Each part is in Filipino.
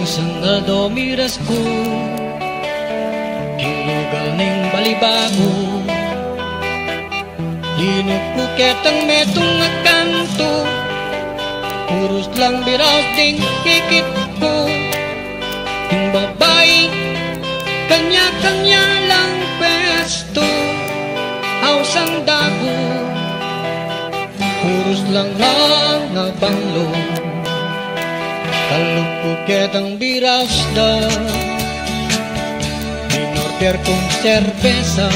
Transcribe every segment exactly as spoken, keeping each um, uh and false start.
Minsan na domiras ko, kilugal ning balibago, linok ko ketang metong akanto, puros lang biraw ding kikit ko. Yung babay, kanya-kanya lang pesto, hausang dago, puros lang lang nabanglo. Kalupukit ang birasda, inorder kong serbesa,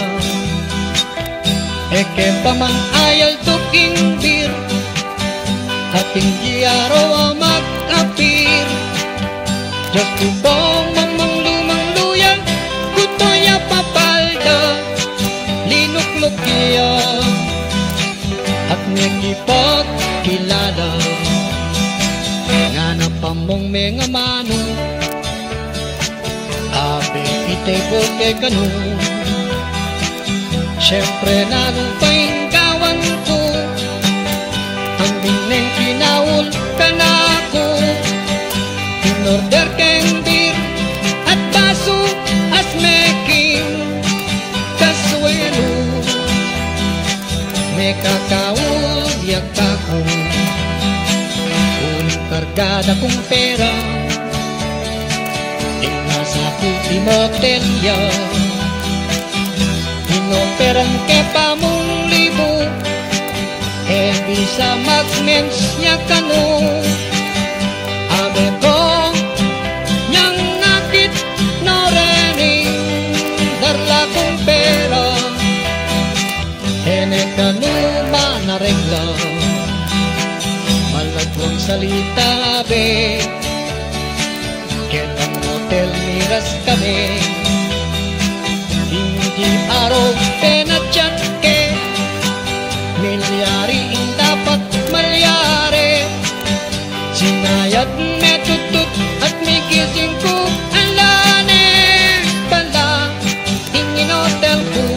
eke paman ayal tuking bir, ating giyaro ang mag-apir. Diyos ko pong mamang lumang luya, kutoya papalda, linuklukya, at nagipag kilala. Nga na pamong mga mano, abe itay ko kay kanu. Siyempre nanupay gawan ko, ang bineng kinawul ka na ko. Inorder keng bir at baso as meking kasuelo, may kakawul yak ako. Kargada kong pera, inasa ko di motelya, inoperan ke pamong libo, e bisa mag-mens niya kano. Abe ko niyang nakit no rening darla kong pera, ene kano manaregla. Malagwang salita be, ketang hotel miras kami, hindi araw penatyan ke, milyari ang dapat malyari. Sinayad me tutut at may gising ko, alane pala ingin hotel ko,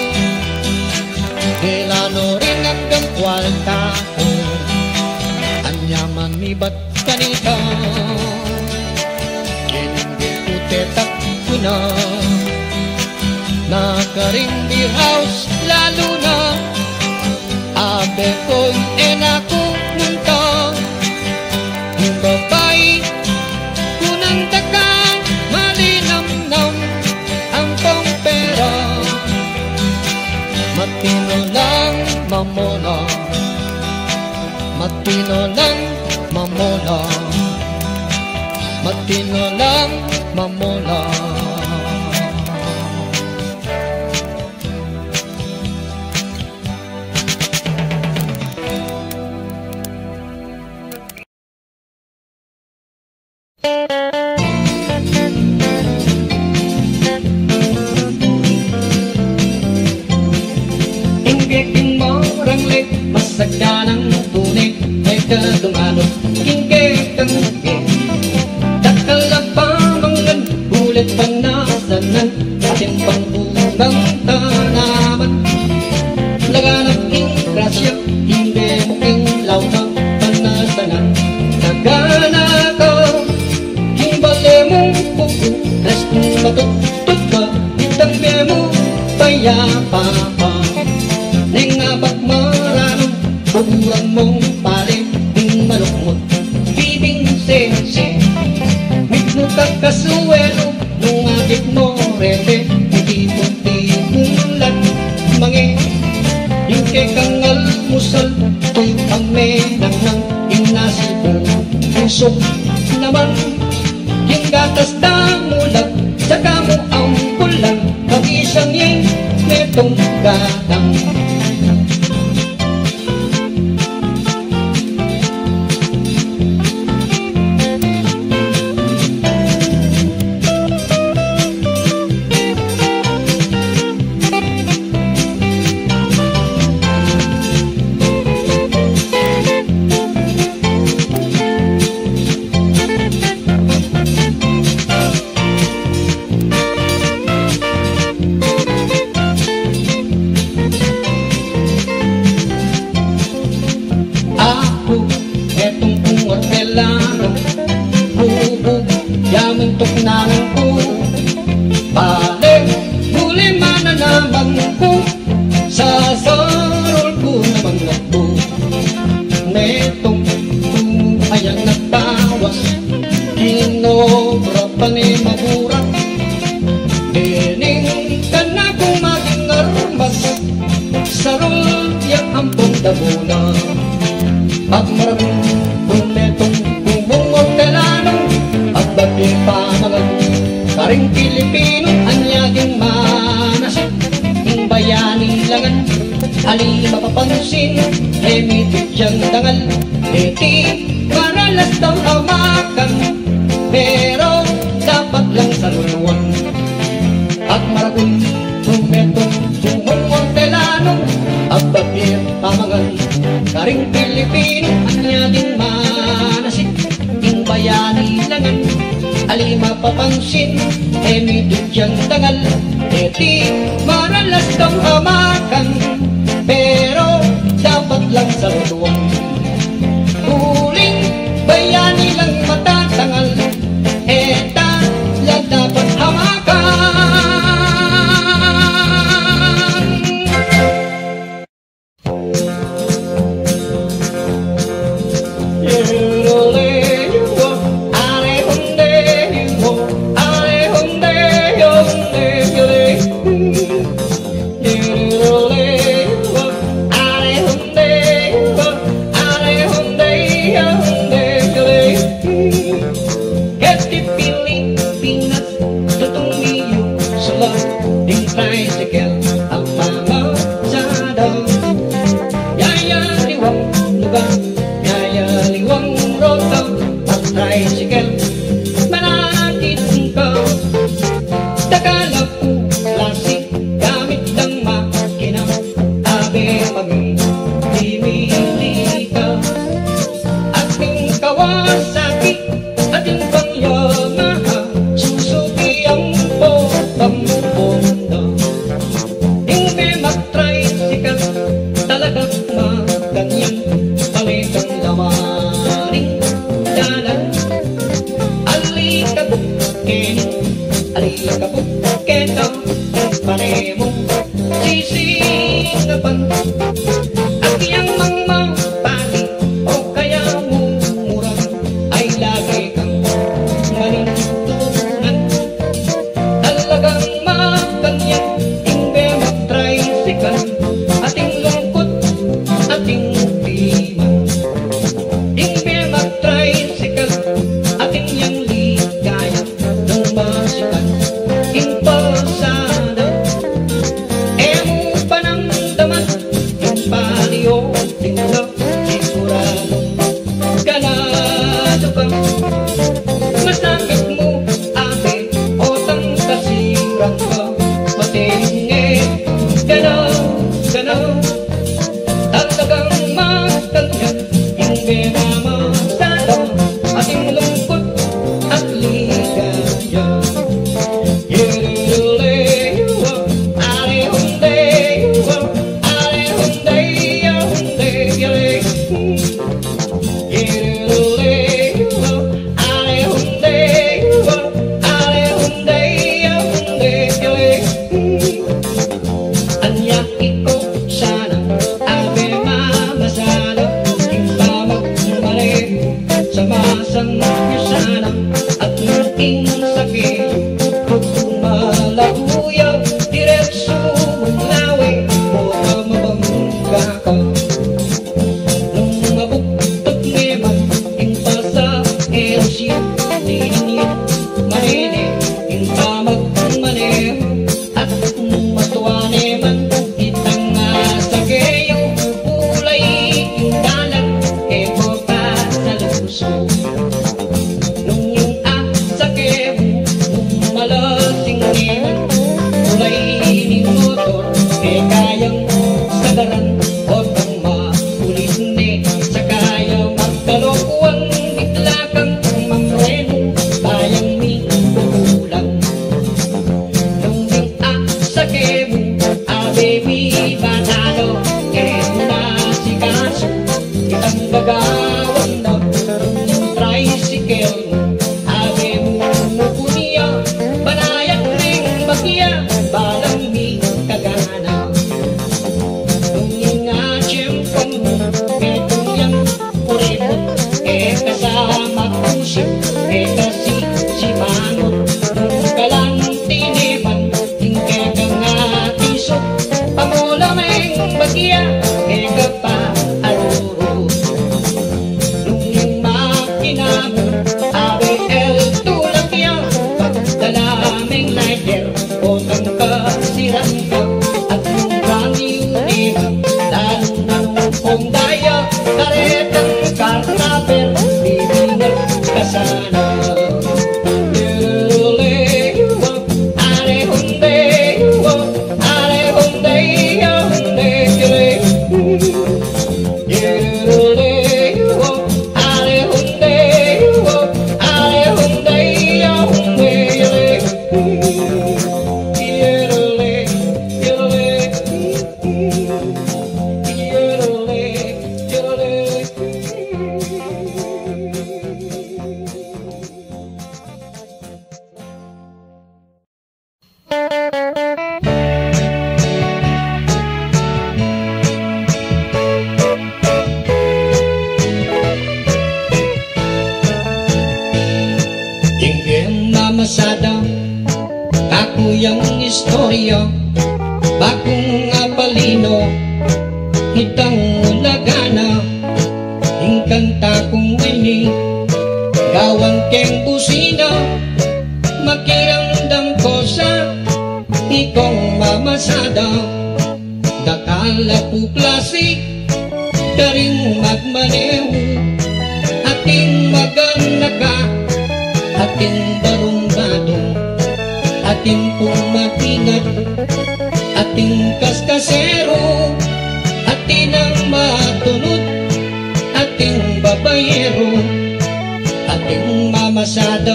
delano rin hanggang kwalta ko. Yaman mi bat kanita, kinindil kutetak ko na, nakaring beer house lalo na. Abe ko'y enako nunta, yung babay kunang takang malinamnam ang pera, matino lang mamona, matino lang mamola, matino lang mamola. Inggeking morang lit, masagda ng tunay, may kadungalo, kingke kang ke. Takalapamangan, ulit panasanan, ating pangbugang tanaman. Laganap ing grasya, hindi mo ing launang panasanan. Nagana ka, himbale mong pupo, restong matutut ka, itang mo, payapa pa. Nengabat maranong, bubuang mong paling, ding malukmot, bibing sense. Mikno kakasuelo, nung agit mo rete, hindi puti-mulan, mange. Yung kekang almusal, tuy ang menang ng inasibong pusok naman. Yung gatas damulag, saka mo ang pulang, mag-isang yung metong gatang. Etong kung hotelano, bubog, nanuntok na ko. Pale, huli mananaman ko, sa sarol ko naman ako. Netong ayang nagtawas, kinobra pa ni Mahura. Dining ka na kung maging armas, sarol yang ampong dabuna. At maraming pumetong bumungog kalanong, at bagay pa mga karing Pilipino, anyaging manasip, yung bayani langan, ali mapapansin, emitit siyang dangal, eti maralas daw hamakan, pero dapat lang sa luluwan. At maraming pumetong bumungog kalanong, at bagay pa mga karing Pilipino, anyaging manasip, yung bayani langan, ali mapapansin, emitit siyang dangal, eti maralas daw hamakan, pero dapat lang sa luluwan. Huling bayani lang matatangal, eta lang dapat hamakan. isip e kasi si mangot nung kalang tiniman hingga ka nga isok pamula may bagya e ka aruro nung yung makinamo abe el tulakya pagdalaming lighter o nang kasiran ka at nung raniw iba lalo na nung kong daya karetang karnaper bibinag ka sana. Mamasada kakuyang istorya bakong apalino hitang ulagana ingkanta kong wini gawang keng busina makiramdam ko sa ikong mamasada dakala po klase karing magmaneho ating maganaka ating barong-badong, ating pumatingat, ating kaskasero, ating ang matunod, ating babayero, ating mamasada,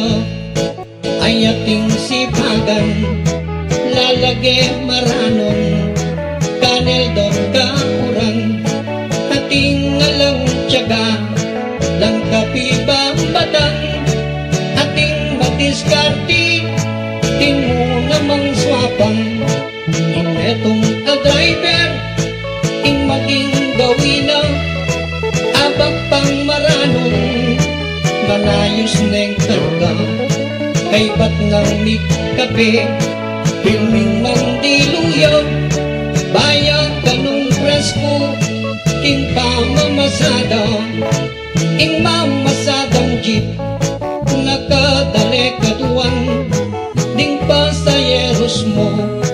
ay ating sipagan, lalagay maranon, kanel doon kaurang, ating alang tiyaga, lang kapibang batang, ating matiskarti tin mo namang swapang in etong a-driver ing maging gawina abang pang maranong manayos neng karga kay ba't nang mikape pilming mandiluyo bayag kanong presko king pamamasada ing mamasadang jeep nakadali kaduan ding pasayeros mo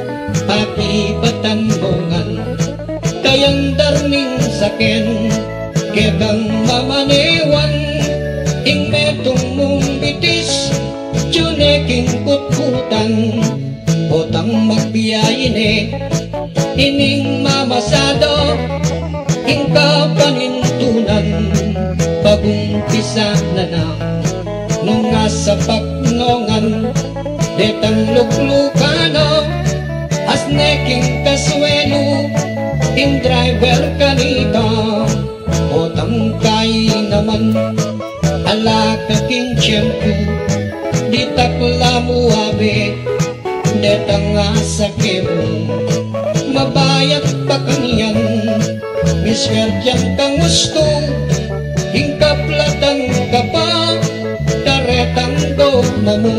pakibatan mongan kayang darning saken kekang mamanewan ing metong mong bitis tsuneking kutkutan potang magbiyayin ining mamasado ing kapanintunan bagong pisa na na nung nasa paknongan detang luklukano as neking kaswelo in driver kanita o tangkay naman ala kaking tiyempo di takla mo abe detang asakemo mabayat pa kanyan miswerdyang kang gusto hingkaplatang kapag karetanggo na mo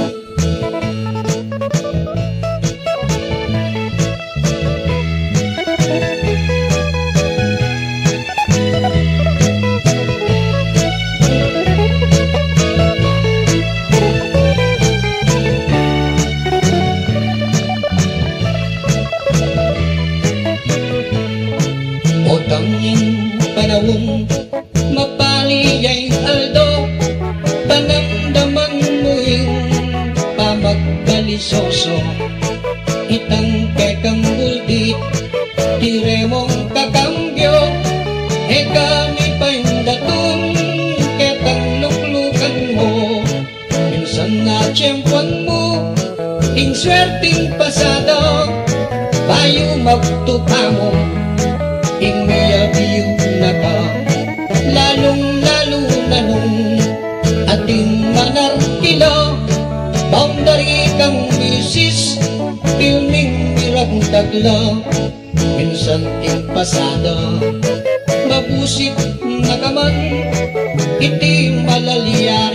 o tanging panahon mapaliyay aldo panamdaman mo yung pamagbalisoso itang kekang buldit tire mong kakambyo eka ni paindatun ketang luklukan mo minsan na tiyempuan mo ing swerting pasado bayo magtupa mo ing mayabiyog na ka lalong lalo na nung ating manarkilo boundary kang misis pilming mirang tagla minsan ing pasada mabusit na kaman iti malaliyari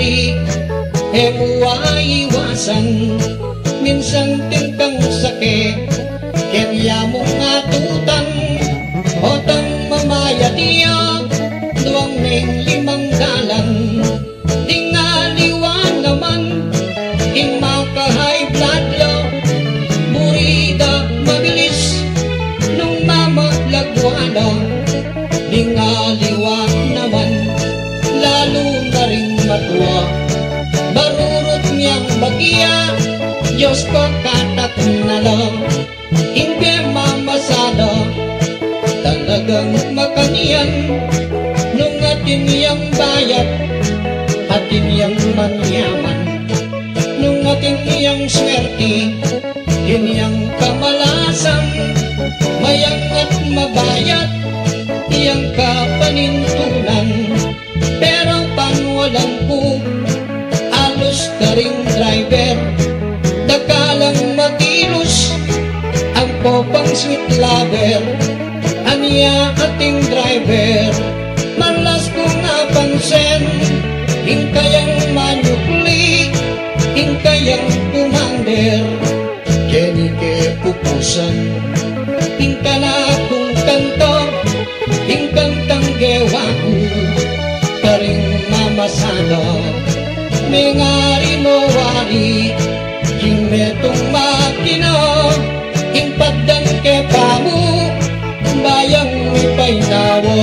di Emuwa iwasan minsan tingkang sakit kaya mong atutan otang mamaya diya duwang neng limang dalan tingaliwan naman ing maka-high blood low burida mabilis nung mamalagwala tingaliwan naman lalo na ring matwa barurot niyang bagya Diyos ko katat na lang hindi mamasada talagang makaniyan nung atin niyang bayat atin niyang manyaman nung atin niyang swerte iniyang kamalasan mayang at mabayat iyang kapanintunan pero panwalan ko alos ka ring driver dakalang matilos ang popang sweet lover aniya ating driver malas ko nga pansen hingkayang manyukli hingkayang pumander keni ke pupusan hingka na kung kanto hingkantang gewa ko karing mamasada mengari mo wari king metong makina king padang ke pamu bayang ipay nawo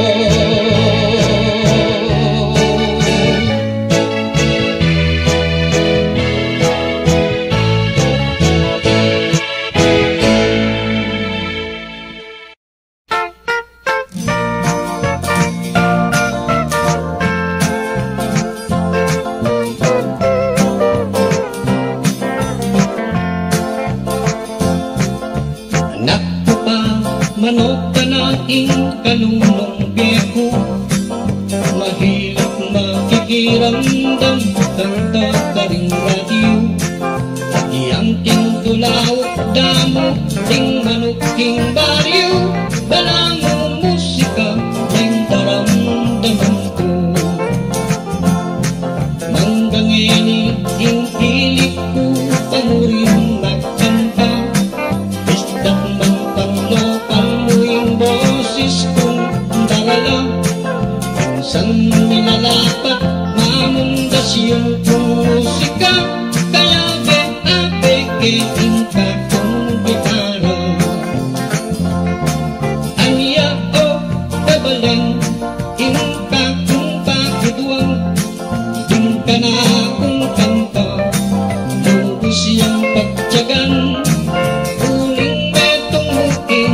manok ka na ing kalunong beko mahilap makikiramdam kanta ka ring radyo iyang tindulawak damo ting manok king baryo balang musika ning daramdaman ko manggangeni ing pilit ko pangurin magkanta istak man boses kong darala minsan nilalapat mamundas yung musika kaya be-abe-keting ka kong gitara aniya o kabalan ingka kong pakidwang ingka na kong kanta lubos siyang pagtyagan uling betong muking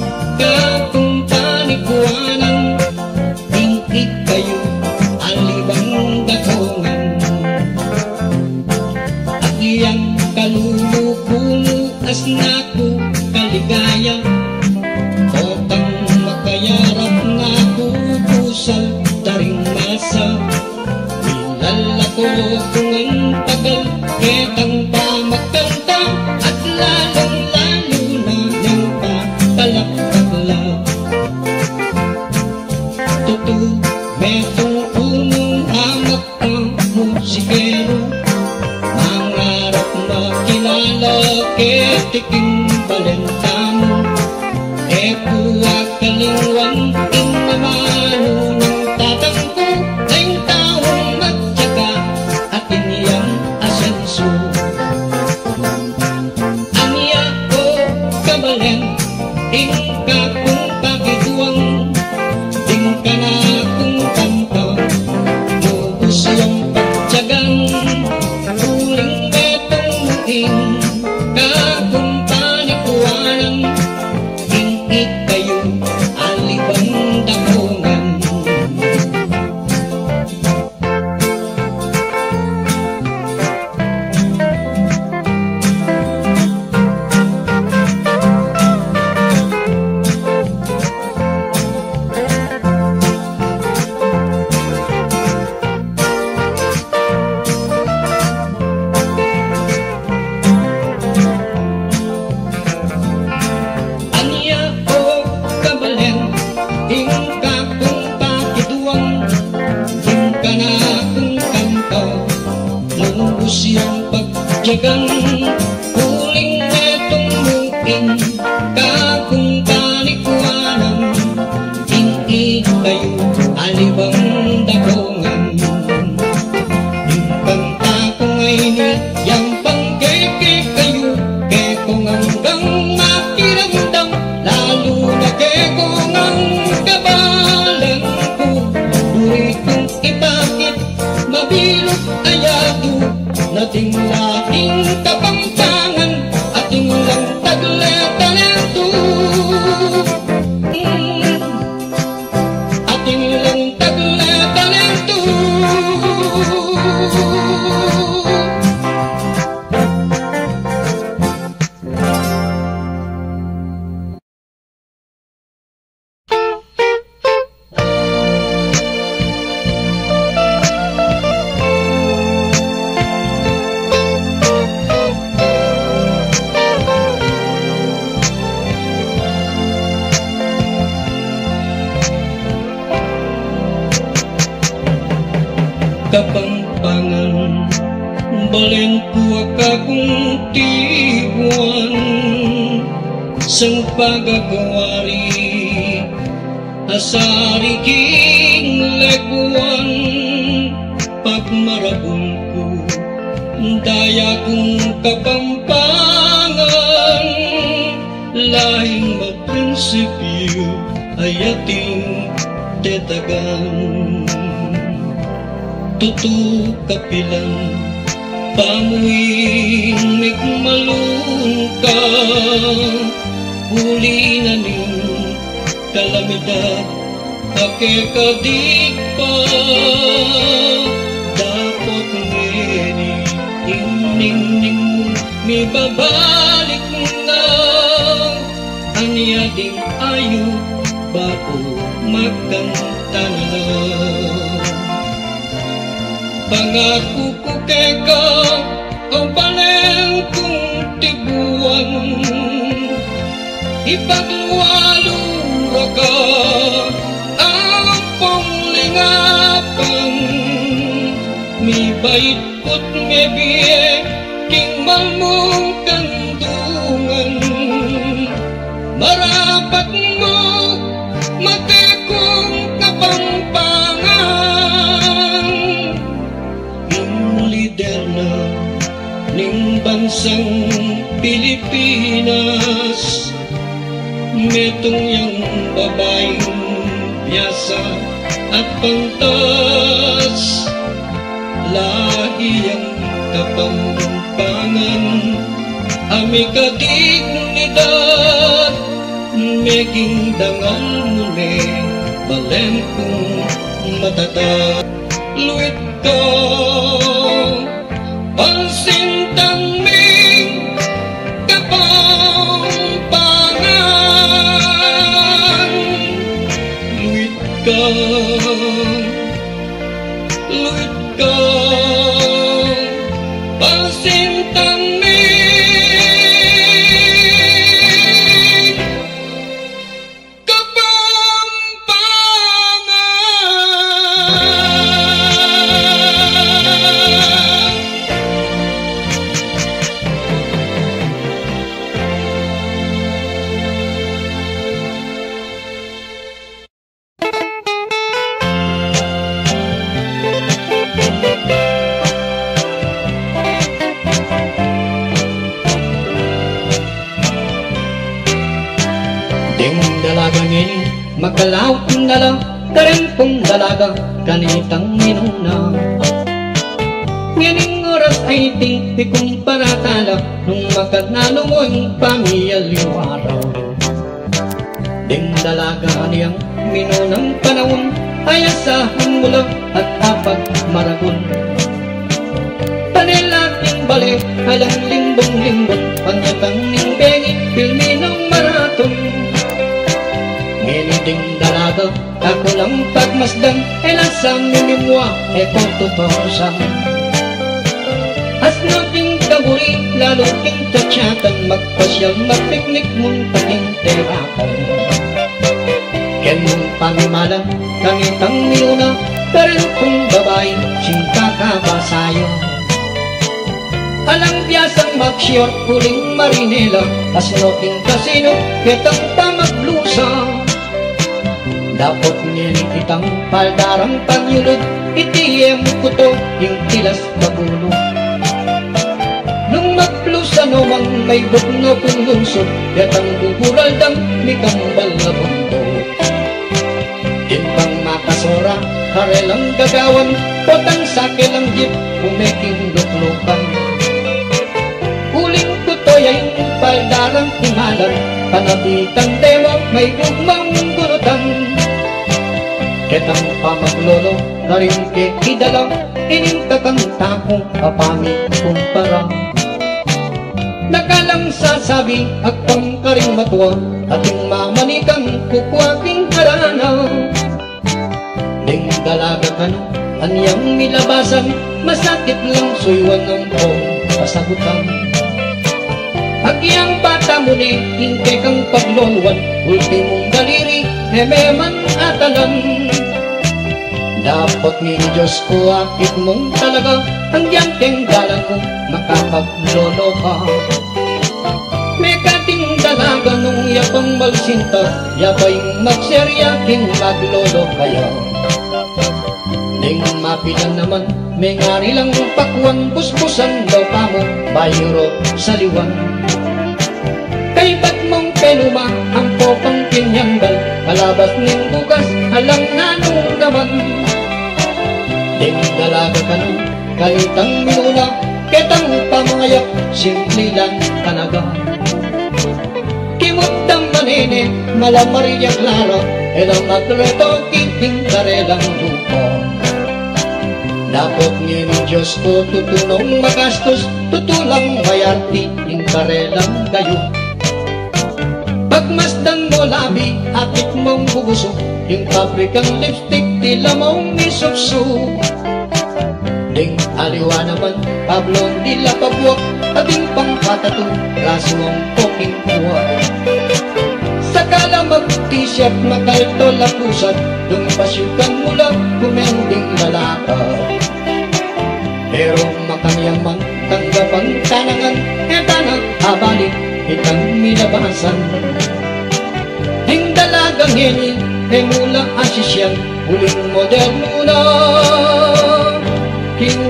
as naku kaligaya otang makayarap naku pusal taring masa ilala ko kung ang tagal ketang pamakanta at lalong lalo na ng papalakpakla tutu metong punong hamak ang musikero mangarap makilala ketiking balentamo epuwa kalingwan ing mamano ng tatangko ay taong magtyaga at iniyang asenso aniya ko kabalen ing kakong pakituang ing ka na kong kanta lubos yung pagtyagang uling betong muing kakong panikuanan hingit kayo alibang dakungan siyang pagtiyagan, huling netong muing kakung kalikwanan, hindi kayo alibang dagongan. Yung kanta ko ngayon yang pangkeke kayo, kekong hanggang makiramdam, lalo na kekong ang kabalan ko. Duri kong ipakit, mabilog ayado, nating laking kapampangan, ating lang tagle-talento. Ating lang tagle-talento. Kapampangan, balen ko akong tiguan, sang pagagawari, asari king leguan, pagmarabol ko, daya kong kapampangan, lahing maprinsipyo ay ating tetagan. Tutu kapilang pamuing mikmalungka, huli na ning kalamidad ake kadikpa, dapat ngeni ining-ning mo mi babalik na, anya ding ayo bago magkanta na lang. Pangako ko keka ang balen kong tiguan, ipagluwalura ka ang panglingapan, mi bait ko't ngebiye king malmong kandungan, marapat mo matekong kapampangan. Lider na ning bansang Pilipinas, metong yang babaeng biyasa at pantas, lagi ang kapampangan, ami kadignidad, meging dangal muli, balen kong matatag. Luit ka pansintang ming kapampangan, luit ka, luit ka pansintang ming kapampangan. Dalagang ini makalaw na lang, karen pong dalaga ganitang minuna. Nganing oras ay tingti kong paratala, nung makanalo mo yung pamiyaliw araw. Ding dalaga niyang minunang panahon, ay asahan mo lang at apag maragon. Panilating bali, halang limbong-limbong, panyatang ning bengi, pilminong maraton. Nginiding dalaga, ako lang pagmasdan, ay lasang mimimwa, e kung tutosan. As nating kaburi, lalo ting tatsatan, magpasyal, magpiknik mong pating terapan. Ken mong pamimalan, kangitang miuna, karen kong babae, singka ka ba sayo? Alang biyasang mag-short, huling marinela, asnoting kasino, kitang pamaglusa. Dapat nilititang paldarang panyulod, itiyem ko to, yung tilas kabulo. Nung magplusa nomang may buk na pulungsod, yatang bubulaldang mikambal na bundo. Timpang makasora, karelang gagawan, potang sakilang jeep, umeking luklukan. Huling kutoy ay paldarang timalan, panabitang dewa may gugmang gurutan. Ketang pamaglolo, karingke idala, inintatang kong apami kumpara. Nakalang sasabi, agpang karing matuwa, ating mamanikang kukwaking harana. Ding dalaga ka no, anyang milabasan, masakit lang suywan ng kong pasagutan. Agyang bata mo ni, hingke kang pagloluan, ultimong daliri, hememan atalan. Dapat ni Diyos ko akit mong talaga, hanggang tenggalan mo, makapaglolo ka. May kating dalaga nung yapang malsinta, yapay magseryaking maglolo kaya. Ning mapilan naman, may ngari lang pakwan, busbusan daw pa mo, bayro sa liwan. Kay ba't mong penuma, ang popang pinyanggal, kalabas ning bukas, alang nanong naman. Ding dalaga ka nun, kalitang minuna, ketang pamangayak, simple lang tanaga. Kimot ng manene, malamariya klaro, elang magreto, kiting karelang lupa. Dapat ni Diyos ko tutunong magastos, tutulang mayarti, yung karelang gayo. Pagmasdan mo labi, akit mong bubusok, yung pabrikang lipstick, tila mong isupso. Ding aliwa naman, pablon dila pabuwak, ating pangpatato, raso mong poking kuwa. Sakala mag-t-shirt, makalto lapusat, dung pasyukan mula, kumending lalakad. Pero makanyaman, tanggapang tanangan, eta nag-abalik, itang minabasan. Ding dalagang heni, e mula asisyan, huling moderno na, king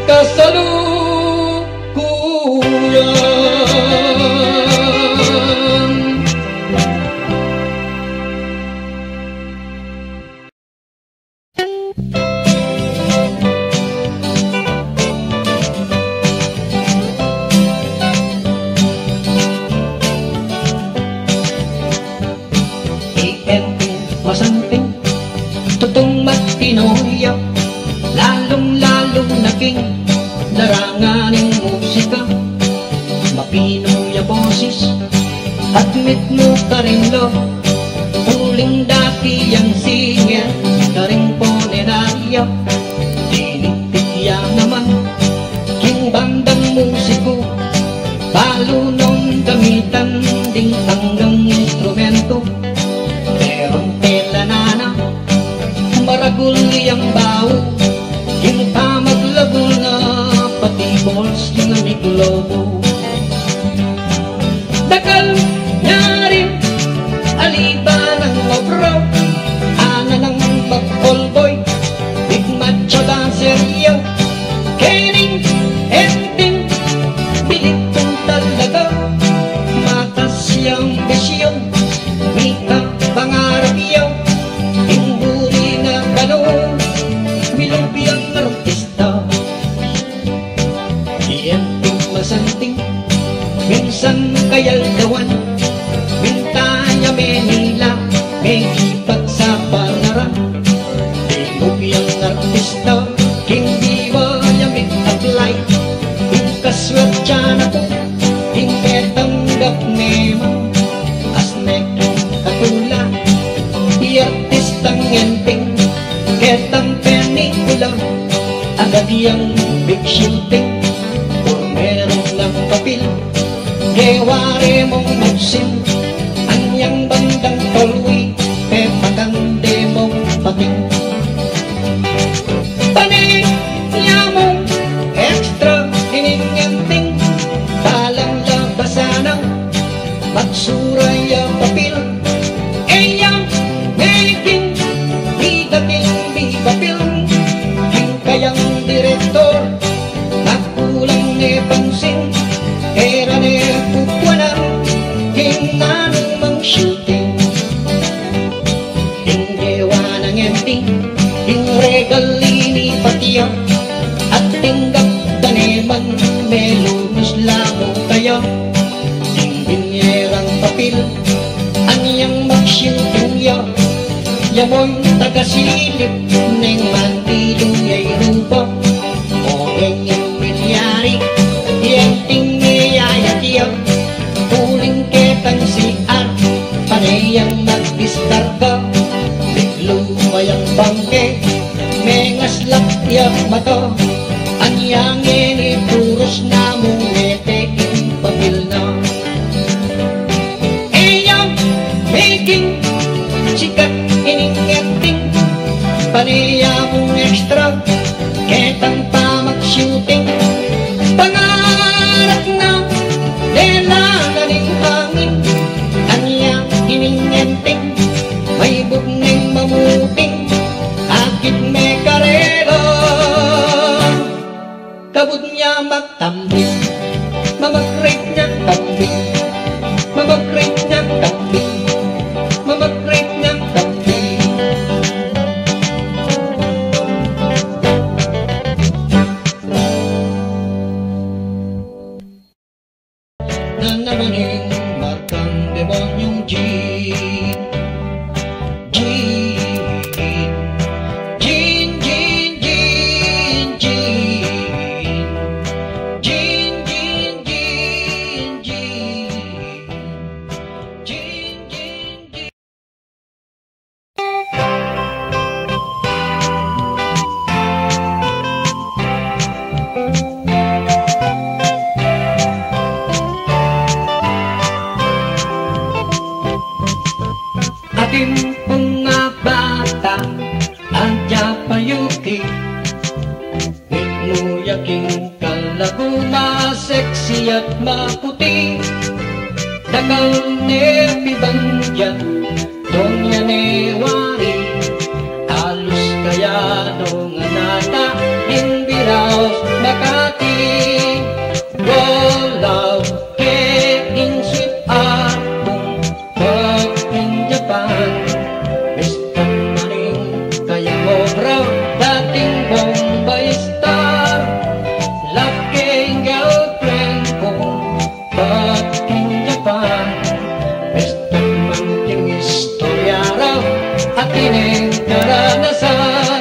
kasalukuyan. Masanting, tutong matinoya, lalong-lalong naging daranganing musika. Mapinoya boses, admit mo ka rin lo, uling dati ang singer, ka rin ponerarya. Tinitikya naman, king bandang musiko, palo nung gamitan, ding hanggang instrumento. Maragul niyang bao, yung pamaglagul na pati balls yung amiglobo. Dakal niya rin, aliba ng mabro, ana ng mag-callboy, big macho dancer yaw. Kening, ending, bilit kong talaga, matas siyang besyon, mika pangarap yaw. Milumpiang artista, ienting masanting, minsan kayaldawan, mintaya Manila, may ipat sa panaran. Milumpiang artista, hindi ba yamit at light, yung kaswerte na po, hindi tanggap memang, asneking katula, i-artistang enting, ketang pelikula, agad yang big shooting, kung meron ng papel, geware mong magsin, anyang bandang tolwi, pepagande mong pating. Panigya mong extra, iningenting, melunos lamo kayo binyerang papil aniyang magsintuyo yamoy tagasilip neng mandiluyay rupo o enyong milyari yang tingyayatiyo tuling ketang siar panayang magdiskarga biglumayang bangke mengaslak yak mato anyang ini puros namong meteking papil na eyang making sikat iningeting paniya mong extra ketang pa mag-shooting pangarap na lela galing hangin anyang iningeting may bugning mamuting akit me karelo kabut niya magtambing mamag-rate niya kambing mamag-rate niya kambing mamag-rate niya kambing nanamaning markang demonyong jean jean jean jean jean jean jean jean jean jean jean jean jean ating mga bata adya payuki itmuyaking kalago maseksi at maputi dagal nepibangyan donya newari alus kaya dong anata inbiraos Makati walaw keking sweet akong pag in Japan Mister Maning kaya mo bro dating Bombay star laking girlfriend kong pag in Japan Mister Maning istorya raw at ining karanasan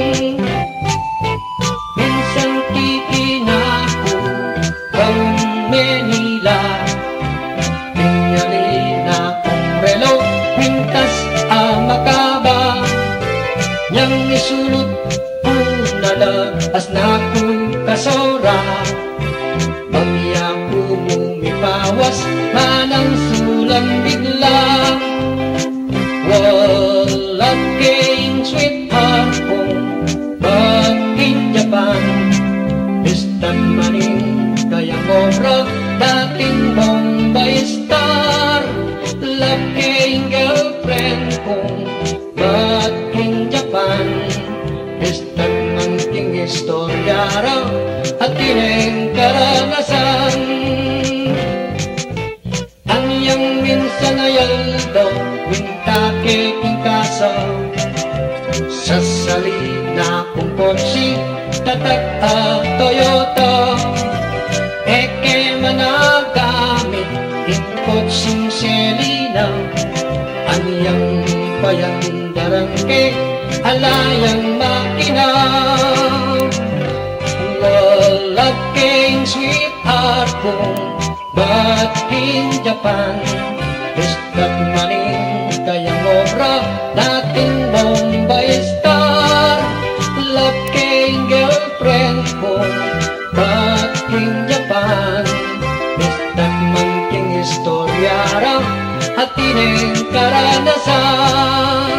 minsan kikinako from Manila Pinyali na kong relo Pintas amakaba Niyang isulot Punalaas na kong kasora Bagya ko mumipawas Manang sulang bigla Walang king sweetheart kong Baging Japan Mister Maning kaya ngobra dating Bombay star laking girlfriend kong Baging Japan Mister Maning istorya raw at ining karanasan ang iyang minsan ayaldo wintake king kaso sa salina kong kotsi tatak at Toyota eke managamit ikot sing selina anyang payandarangke alayang makina walaking sweetheart kong Baging Japan Mister Maning kaya ngobra dating Bombay star laking girlfriend kong Baging Japan Mister Maning istorya raw at ining karanasan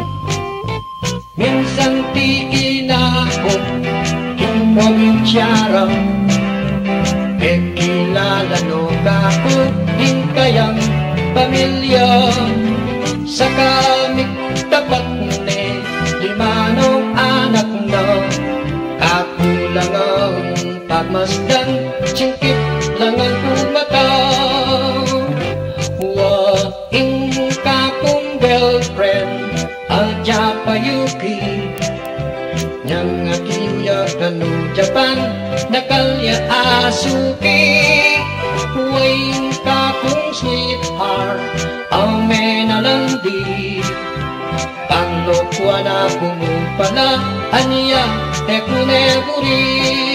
minsan tikin ako king probinsya raw e kilala no kako din kayang pamilya sa kamik tapat ni limanong anak na kakulang ang pagmasdan singkit lang ang mata waing kakong girlfriend adya payuki niyang akiya kanu Japan nakalya nasuki Huwag ka kong sweetheart Ame na lang di Tanglok wala pumupala Anya ekuneguri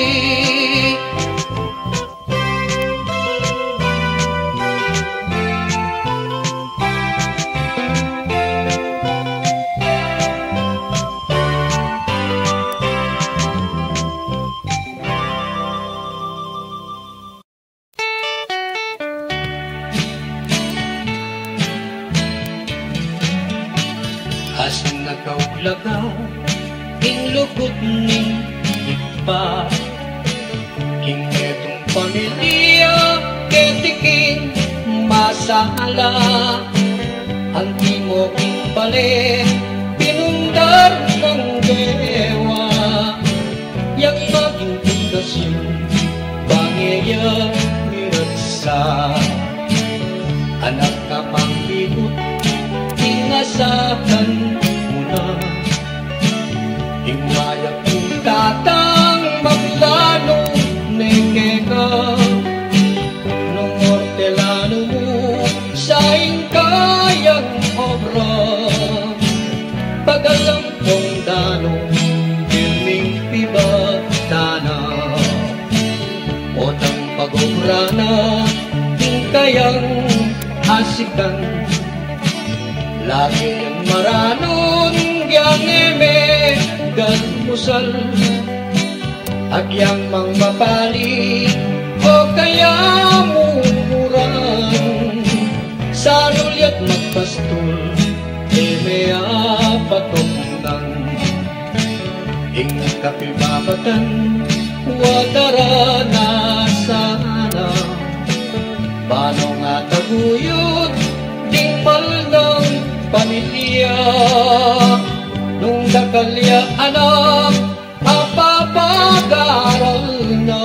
As nagaw-lagaw ing lukot ning iba king etong pamilya ketiking masala ang timo king balik pinundar ng dewa yang maging tigas yung bangeya miratsa anak ka pang bibot inasakan mo na Hingmayag kong tatang maglano nekeka Nung ortelano mo sa ingkayang obra Pagalang kong dano Bilming pibatana Otang pag-obra na Hingkayang asikan Lagi ang maranon Yang eme Ganmusal Agyang mang mapali O kaya mumuran Sa lulyat magpastul Eme apatongdan Ingat kapibabatan Wadara na sana Paano nga taguyod Dingmal ng pamilya Nung nakalya anak Apapag-aral na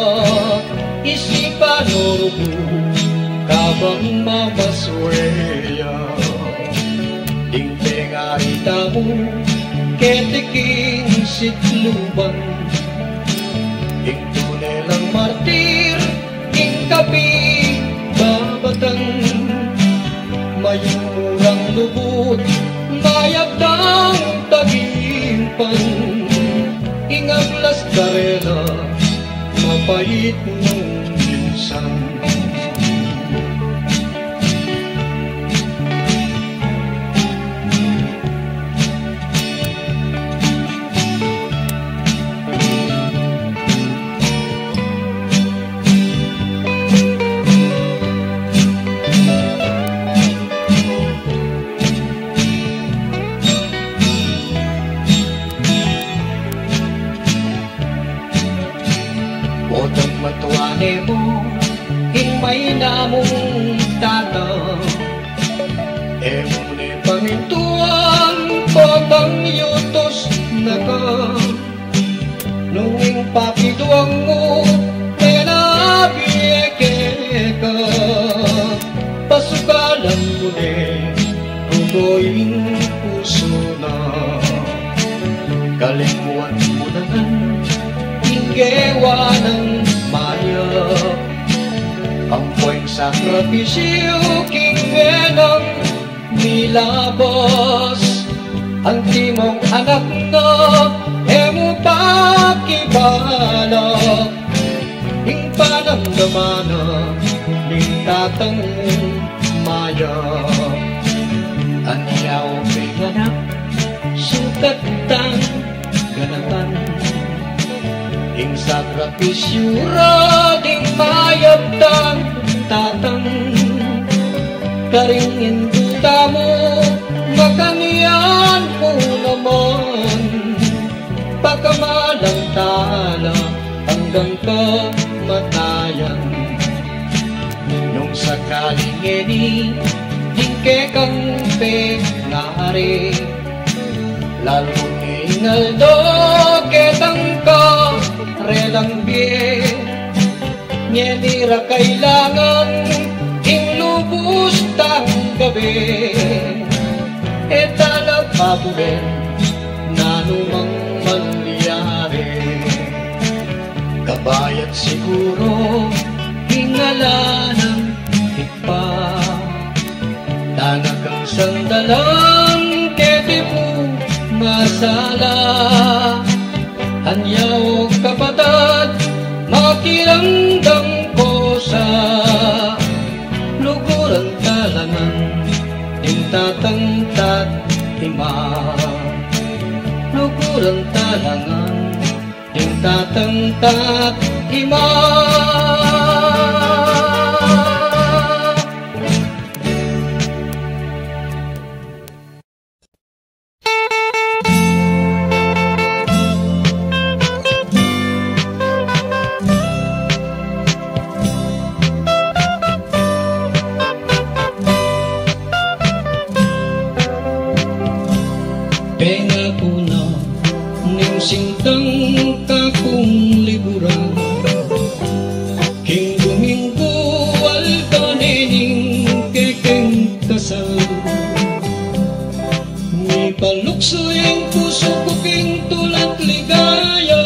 Isipan o rubo Kabang mamasweya Dingteng arita mo Ketiking sitluban Ing tunay lang martir Ing kapi babatan Mayurang lubot Mayagdang tagimpan Ingaglas karela Mapait mong minsan Otang matuane mo Hingmay na mong tata Emo ni pamintuan Potang yutos na ka Nunging pakiduang mo Tenabieke ka Pasukalan mo ni Tugoying puso na Kalimuan mo na nga Gewa ng maya Ang poing sakripisyo Kingwenang nilabas Ang timong anak na Emo pakibala Ing panamdamana Ning tatang maya Anyaw pinganak Sukat tang ganatan Ing sakripisyura Ding mayabtang tatang Karingin duta mo Makanian mo naman Pagkamalang tala Hanggang kamatayan Nung sakaling eni Hingke kang penari Lalo ingaldo Ketang ka relang bie Nyenira kailangan Inglubus tang gabi Etala pabulen Nanumang mangyari Kap bayad siguro hingala ng higpa. Tanagang sandalang kete po masala. Anyaw kapatad makiramdam ko sa luguran talangan tintatangtat hima. Luguran talangan tintatangtat hima. Penga ko na ning sintang kakong liburan, king Domingo alta nening kekeng kasal. Ni palukso yung puso ko king tulat ligaya,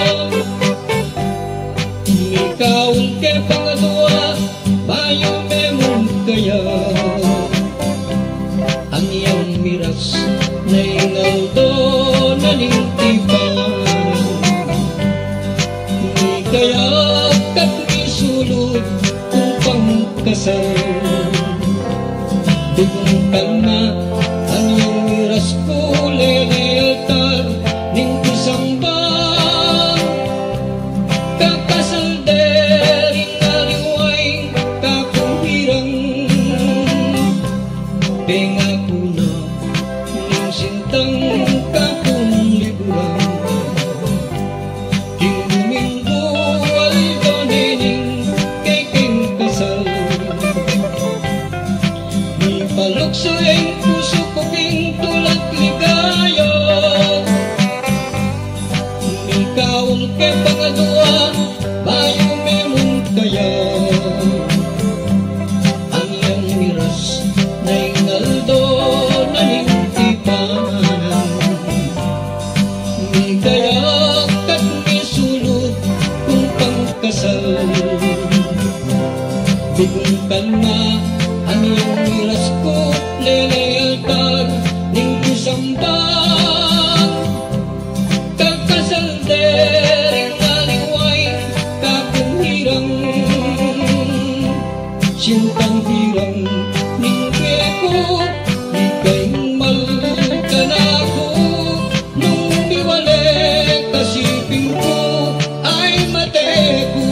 ni kaul ke pangadua bayo memong kaya. Ang iyang miras na inaldo na nintipan, ni kaya kat isulod kung pangkasal. Bigong kalma ang iyong miras ko lelealtar ning kusamba. Kakasal dering aliway kakong hirang. Penga ko na ning sintang kakong liburan, king Domingo alta nening kekeng kasal. Ni palukso yung puso ko king tulat ligaya, ni kaul ke pangadua bayo memong kaya. Ang iyang miras na inaldo na nintipanan, ni kaya kat isulod kung pangkasal. Bigong kalma ang iyong miras ko lelealtar ning kusamba. Kakasal dering aliway kakong hirang. Sintang hirang ning beko di kayong malkanako. Nung diwale kasiping ko ay mateko.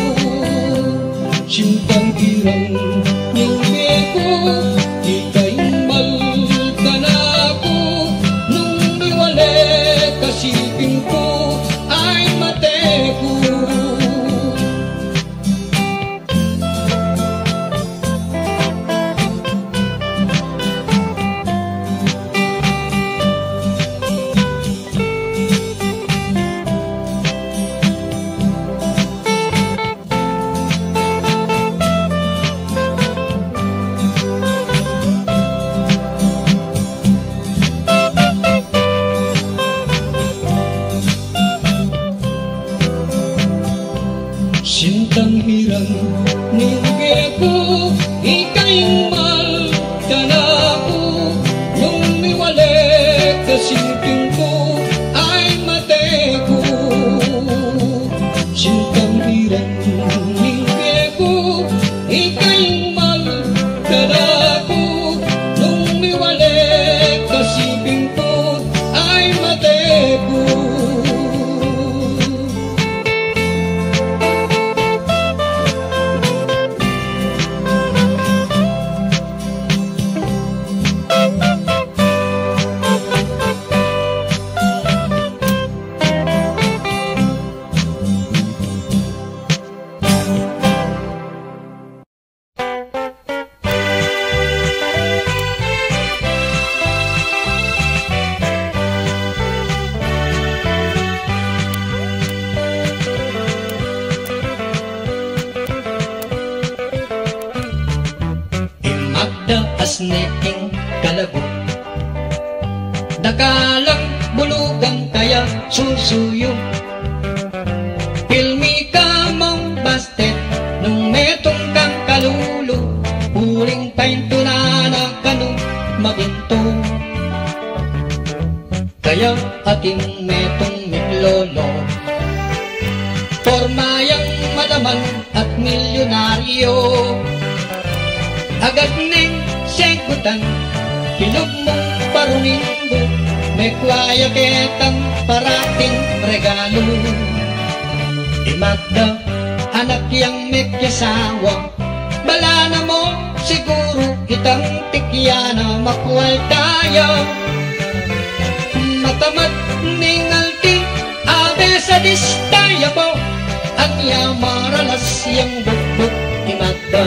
Sintang hirang ning beko di kayong malkanako. Nung diwale kasiping ko ay mateko. Sintang hirang ning beko ikayong malkanako. Nung niwale kasiping ko ay mateko. Sintang hirang ning beko ikayong malkanako. Nung niwale kasiping ko ay mateko. Asneing kalago, dakalang bulugan kaya susuyo. Pilmi ka mayaman at milyonaryo. Agad ning segutan, kilog mong paruminggo, may kwaya ketang parating regalo. Imagda, anak yang may kasawa, bala na mo siguro itang tikyana makwal tayo. Matamat ningalti, abe sa distaya po, ang yamaralas yang bukbuk imagda.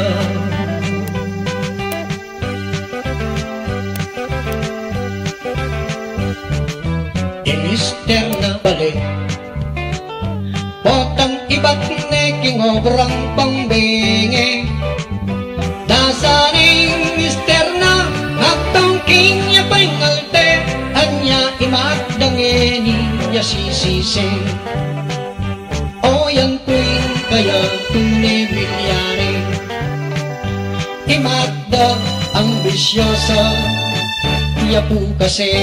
Mister na balik, potang iba't neking obrang pambingi. Dasaning mister na nagtongking niya paingalte, anya imadangeni niya sisising. O yan tuwing kaya tunay milyari, imadda ang bisyosa, iya po kasi.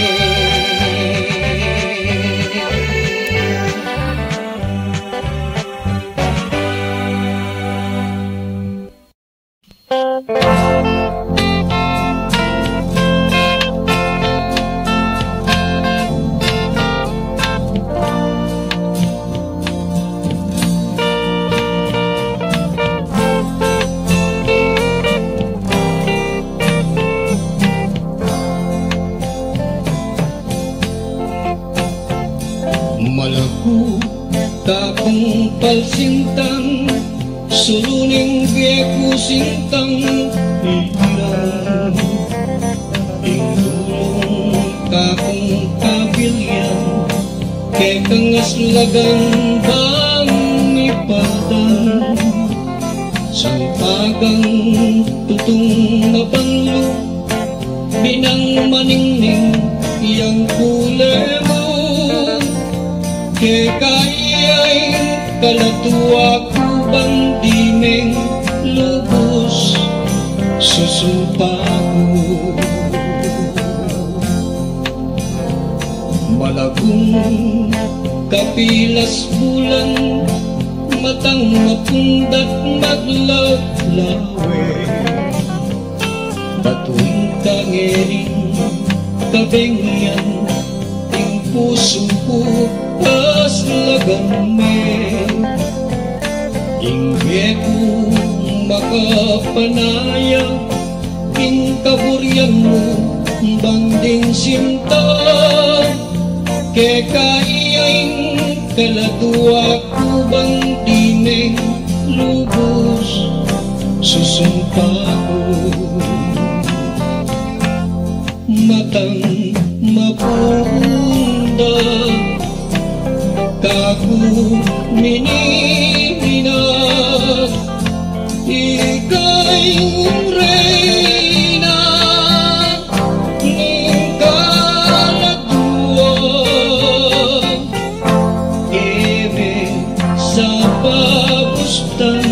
Malaku takong palsintang, suluning bieku sintang hilang. Ingulong kakong kabilyan, kekengas lagang pamipatan. Sampagang tutong mapanglo, binang maningning yang kulemo. Kekaya'y kalatua ko bandimeng lubos susumpa ko. Malagong kapilas bulan, matang mapundat maglawlawe. Batuing kangening kabengyan, ting puso ko pas lagame. Ingge ko makapanaya, ing kaburyan mo banding sinta. Kekayaing kalatua ko bandimeng lubos susumpa ko. Matang mapunda kaku miniminat, ika'y reyna ng kalatua. Ibig sa pabustan,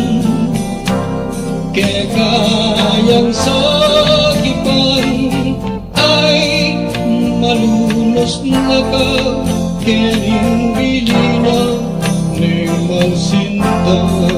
kekayang sakipan ay malunos na ka. Kening bilina ng mausinta.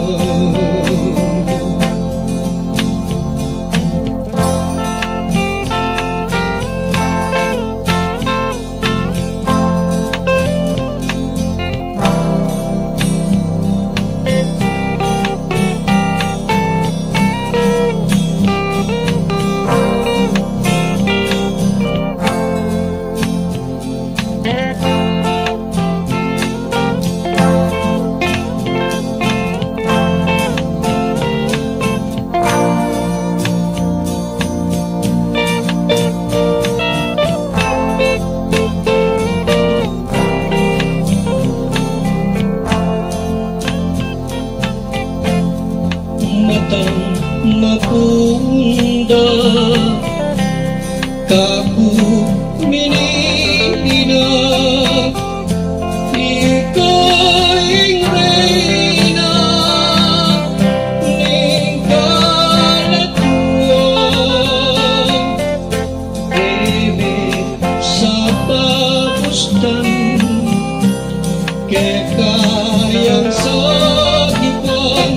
Mapunda kaku minimina, ika'y reyna ng kalatua. Ibig sa pabustan, kekayang sakipan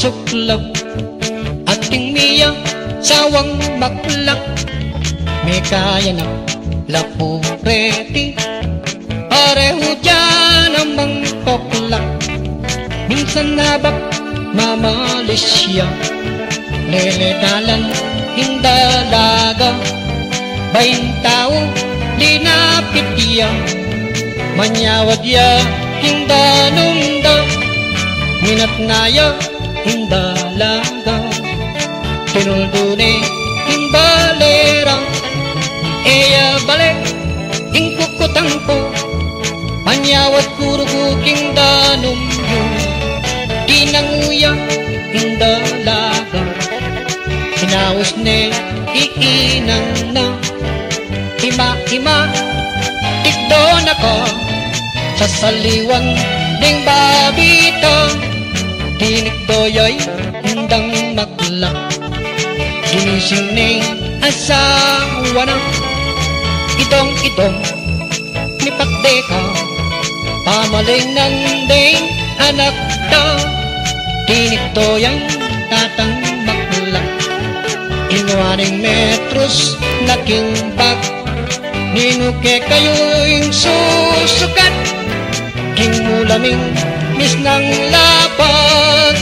suklap ating miya sawang maklak may kaya na lapureti pareho dyan ang mangkoklak minsan nabak mamalis siya leletalan hindalaga bayin tao linapit iya manyawad ya hindanunda minatnaya hindalaga tinuldune himbalera eya bale ingkukutangpo manyawad kurugu hindanumyo dinanguya hindalaga hinawas ne iinang na ima-ima tikdon ako sa saliwan ding babita tinikdoyoy hindang maglak ginising ni asawa na itong-itong nipakde ka pamaling ng ding anak ta tinikdoyoy tatang maglak inwaning metros nakimbag ninuke kayo'y susukat king mulaming mis ng lapat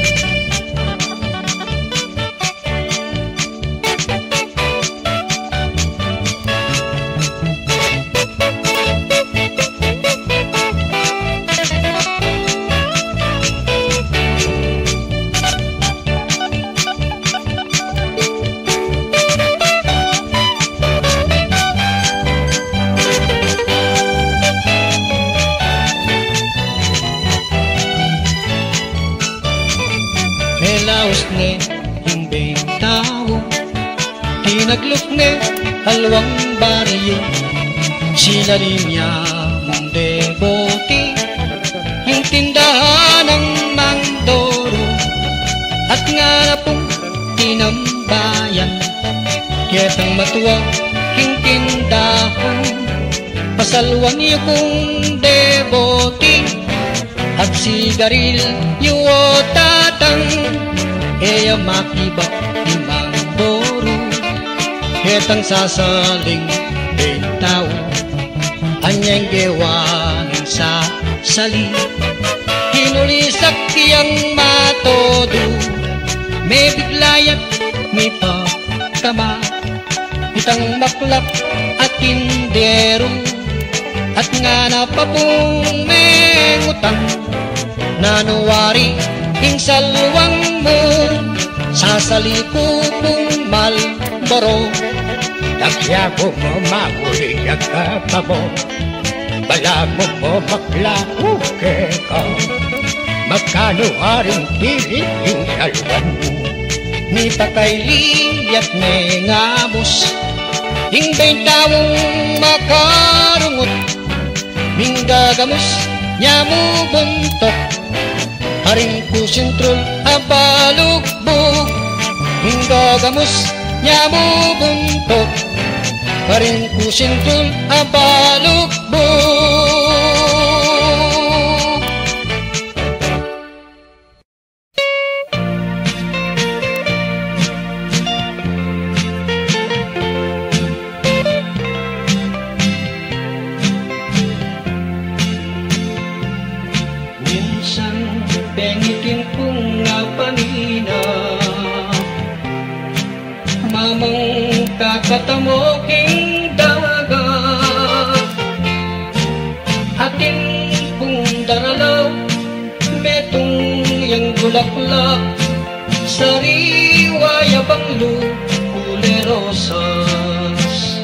melaos ne himbing tao tinaglok ne halwang baryo sila rin niya mong deboti yung tindahan ng Mandoro at nga na pong tinambayan kiyetang matuwa king tindahan pasalwan niyo kong deboti at sigarilyo o tatang eya makiba ni Mandoro ketang sasaling bentao anyang gewanin sa sali kinulisak tiyang matodo may biglayat may pagkama itang maklap at tindero at nga na pa pong mengutang nanuwari ing salwang mo sasalikupong Malboro takya mo mo mahuli ang kapa mo bala mo mo maklauke ka magkano aring pilit yung salwan mo ni pakailiyat may ngamos ing bentawong makarungot minggagamos nya mo buntok haring kusintrol abalugbog minggagamos nya mo buntok haring kusintrol abalugbog pengitin kong napanina mamang kakatamoking daga ating kong daralaw metong yang bulaklak sariwaya banglo kulerosas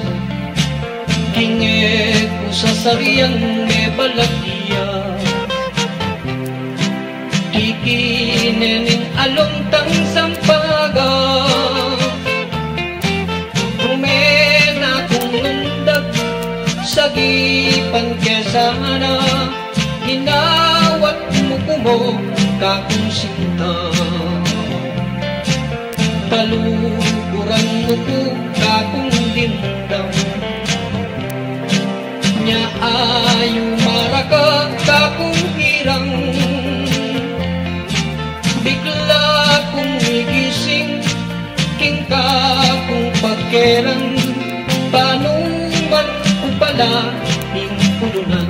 hinge ko sa sariyang may balakya ikinenin alongtang sampaga kumena kong undag sagipan kesana hinawat mo kumo kakong sinta taluguran mo ko kakong lindang nya ayu maraka kakong hirang bigla kung migising, king ka kung pagkeran, paano man upala ing pulunan.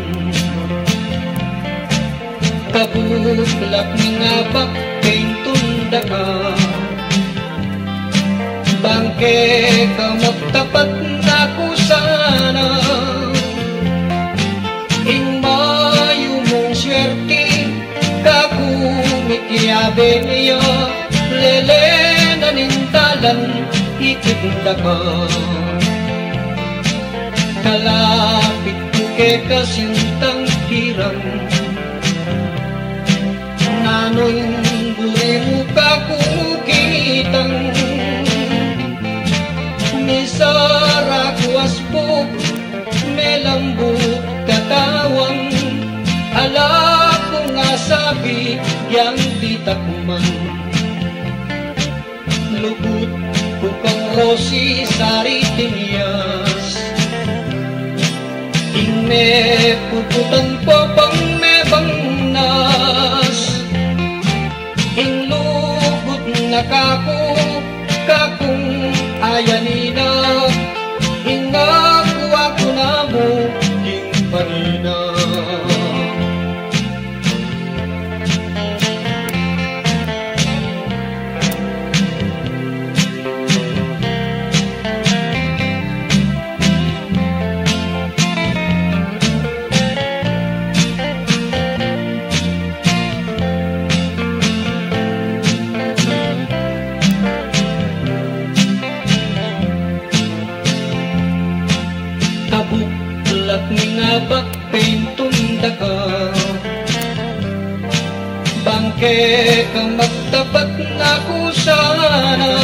Kabuklap nga bakeng tunda ka, bangke ka magtapat na ko sana. Ing mayo mong swerte, kakumikiyabe niya, lele na nindalan, itinda ka. Kalapit ko ke kasintang hirang, nanoy buri mo ka kumukitang. Misara kuwaspo, melambut katawang, ala ko nga sabi yang ditakman. Lubut ko kang rosi sari tiniyas, ing me puputan po pang mebang nas. Ing lubut na kako, kakong ayanina, ing ako ako na mo, ing panina. Kabuklat nga bakpeng tunda ka, bangke ka magtapat na ko sana.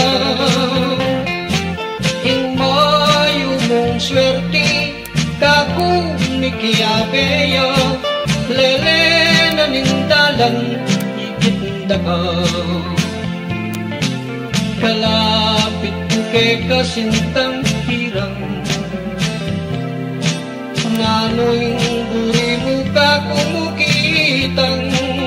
Ing mayo mong swerte, kakumikiyabeya, lele na nindalan, ikinda ka. Kalapit ko ke kasintang hirang, ngano'y buri mo ka kumukitang.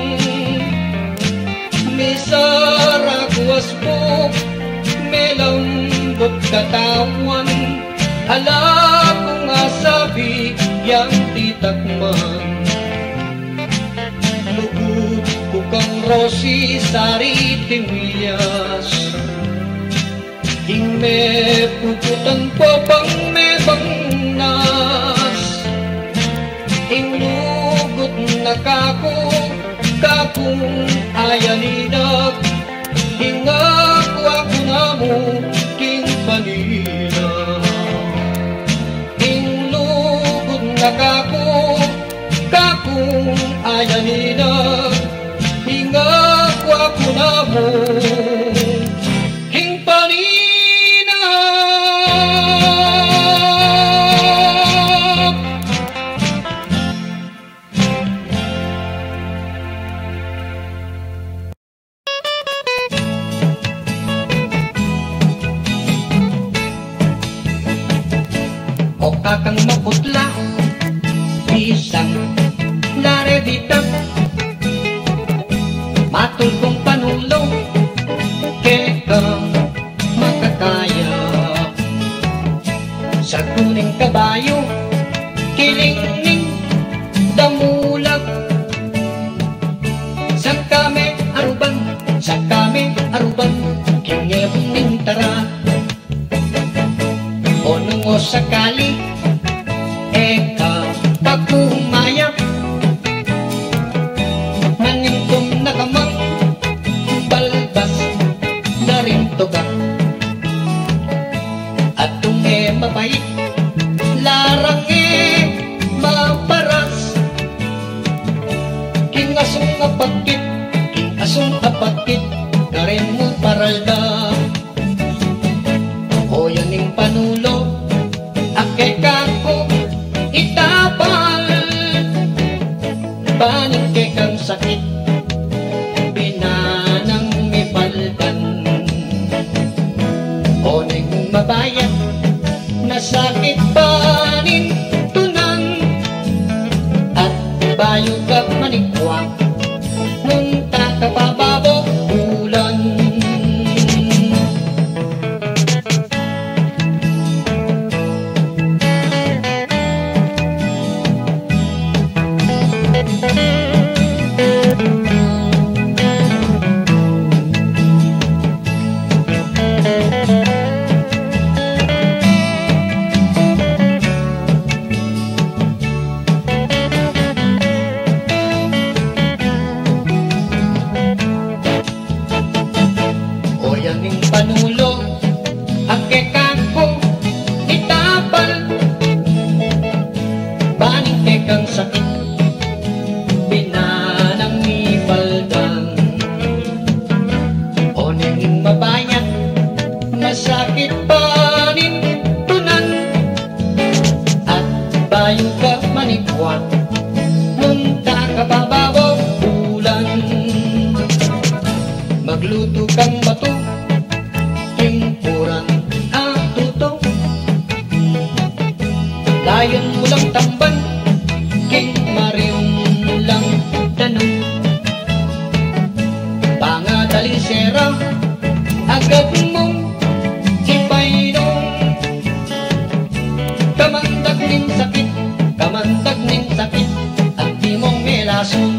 Misara kuwaspo, melambot katawan, ala ko nga sabi yang titakman. Lugod ko kang rosi sari tiniyas, ing me puputan po pang mebang nas. Ing lugot na kako, kakong ayanina, ing ako ako na mo, king panina. Ing lugot na kako, kakong ayanina, ing ako ako na mo, king panina. O kakang maputla, isang laredita, matul kong panulong, keka makakaya. Sa kuning kabayo, kilingning damulag, sa kami aruban, sa kami aruban, kingepning tara. O nung sakali, eka pagkumayak, maningkong nakamang balbas na rin toga. At tung e mabait, larang e maparas, king asong apakit, king asong apakit, karin mo paralda. O yaning panulo, akekako itapal, baning kekang sakit, binanang mipalban. O ning mabayan, nasakit banin tunan, at bayo ka manikwak, nung takapababo ulan. ning panulo agkekako itapal baning kekang sakit binanang ipaldang o ninging mabayat masakit panin tunan at bayo ka manikwa munta ka pababaw ulan magluto kang bato timpuran ang tuto layon mo lang tamban king marium lang tanong pangadali sera agad mong ipainom kamandag ning sakit kamandag ning sakit at di mong melason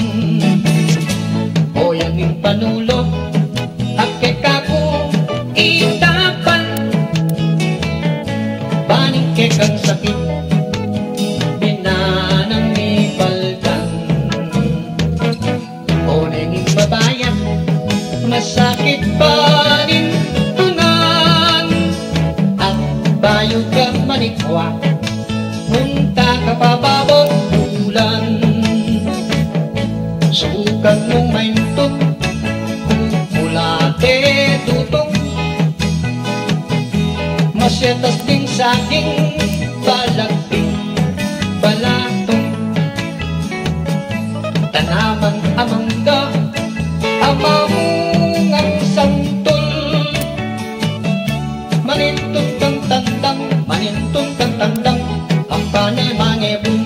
o yan ning panulo agkekako itapal baning kekang sakit binanang ipaldang o nenging babayan masakit banin tunan at bayo ka manikwa munta ka pababaw ulan sukan mong maintog kulate tutong masyetas ding saking balagting balatong tanaman amangga amahong ang santol manintog kang tandang manintog kang tandang ang panay mangebong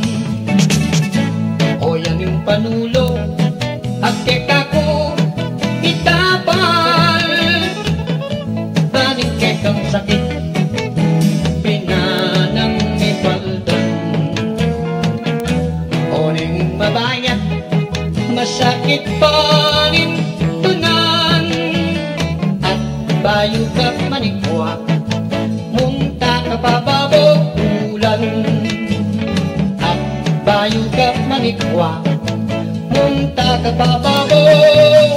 o yan yung panulo agkekako itapal baning kekang sakit binanang ipaldang o ninging mabayat masakit panin tunan at bayo ka manikwa munta ka pababaw ulan at bayo ka manikwa munta ka pababaw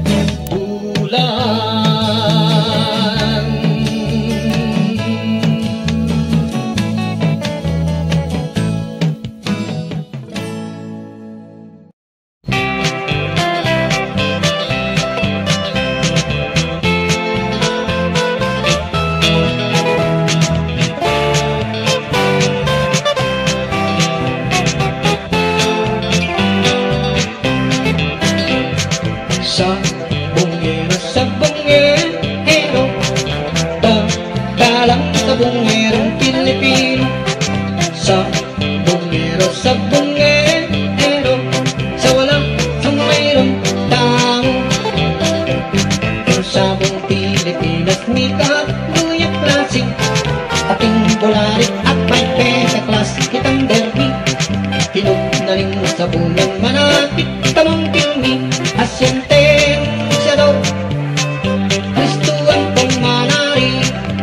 ulan. Sa bungero, sa bungero, takalang sa bungerong Pilipino. Sa bungero, sa bungero, sa walang sa mayroong tao. Sa buong Pilipinas, may kaluyang klase, ating polarik at may pekaklas, kitang derby. Hinog na rin sa bungang manapit, tamang pilmi, asyenteng siya daw, Kristuan kong manari.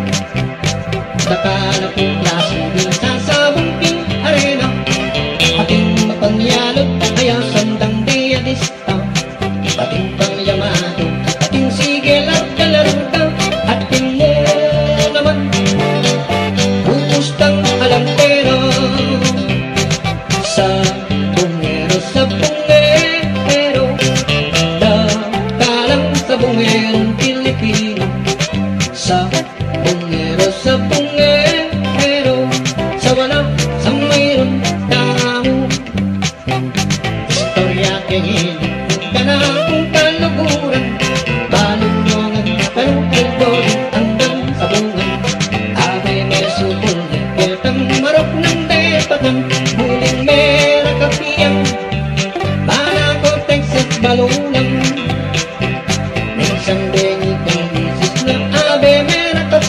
Nakala po klase din sa sabumping arena, ating mapangyalot, kaya sandang diadista, ating pangyamado, ating sigel at kalaruta, ating mo naman, upustang alantera. Sa bungero, sa bungero, dakalang sa bungerong Pilipino. Sa bungero, sa bungero, sa wala, sa mayroong tao. Istorya kay ka na kung kaluguran, balunongan, kalukulborin, hanggang sa bungan. Abay may supol, nagketang marok ng depatan, muling mera kapiyang, banago, Texas, balunang. Isang dengit ng misis na abe mera kapiyang,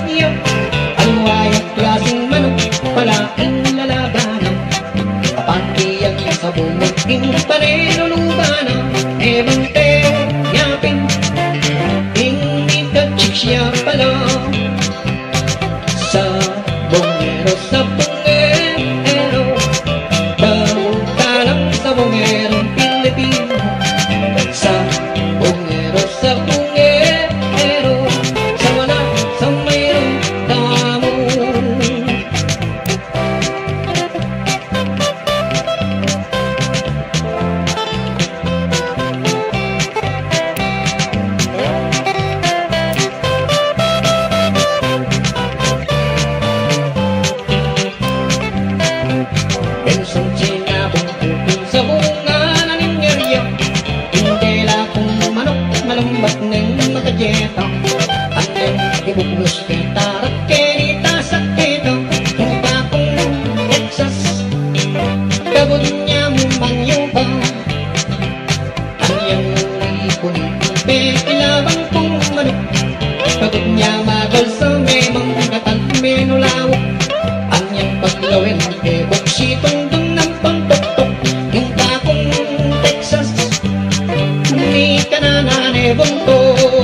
yang ibubus kita rakenita sakito Tupa kong Texas Kabunnya manyuba Anyang uli-uli Bekilabang kong manok Kabunnya magal sa memang Katan menulaw Anyang paglawin Ebuksitong dun ng pangtok-tok Yung takong Texas Ni kananane bunto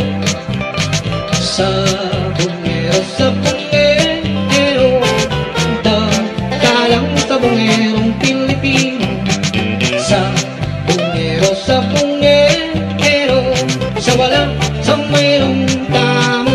Sa bungero, sa bungero Dagalang sa bungerong Pilipino Sa bungero, sa bungero Sa wala, sa mayroong tamo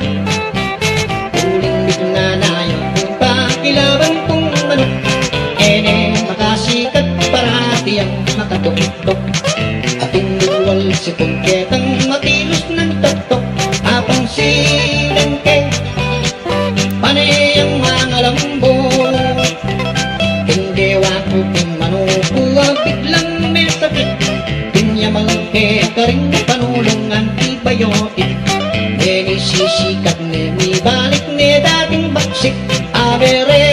Uling bigla na yung pakilaban kong manok Ene makasikat parati ang makatok-tok Ating duwal si kongketang matilos ng tok-tok Apang silengke Panay ang mga lambo Hindi wako pimanukuha Biglang may sakit Pinyamangke ka rin panulong antibiotic Neni sisikat neni balik ni dating baksik Abere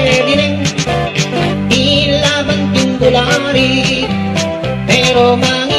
dineng Ilaban tinggulari Pero mga